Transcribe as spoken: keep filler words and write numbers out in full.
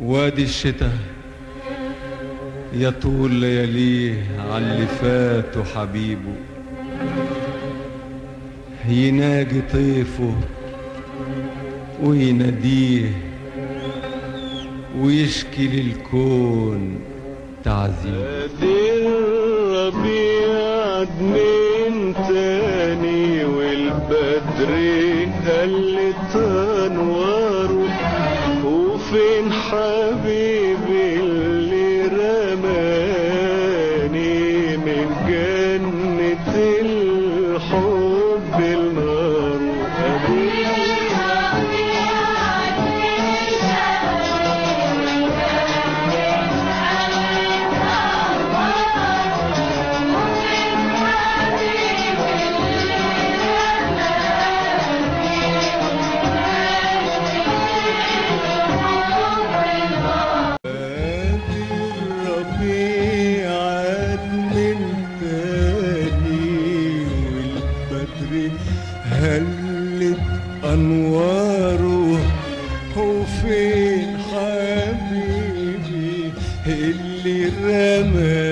وادي الشتاء يطول لياليه عاللي فات حبيبه، يناجي طيفه ويناديه ويشكي للكون تعذيبه. الربيع من تاني والبدر هلت انواره، وفين حبيبي اللي رماني من جنة الحب النار. هلت انواره، وفين حبيبي اللي رماني